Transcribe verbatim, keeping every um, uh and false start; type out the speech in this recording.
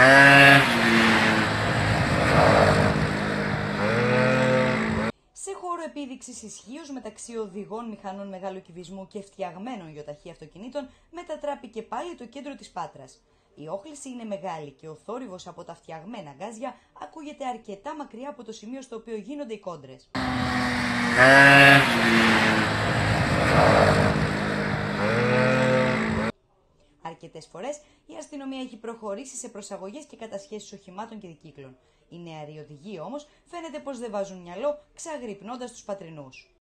Σε χώρο επίδειξης ισχύως μεταξύ οδηγών μηχανών μεγάλου κυβισμού και φτιαγμένων γιοταχή αυτοκινήτων μετατράπηκε πάλι το κέντρο της Πάτρας. Η όχληση είναι μεγάλη και ο θόρυβος από τα φτιαγμένα γκάζια ακούγεται αρκετά μακριά από το σημείο στο οποίο γίνονται οι κόντρες. Αρκετές φορές η αστυνομία έχει προχωρήσει σε προσαγωγές και κατασχέσεις οχημάτων και δικύκλων. Οι νεαροί οδηγοί όμως φαίνεται πως δεν βάζουν μυαλό, ξαγρυπνώντας τους πατρινούς.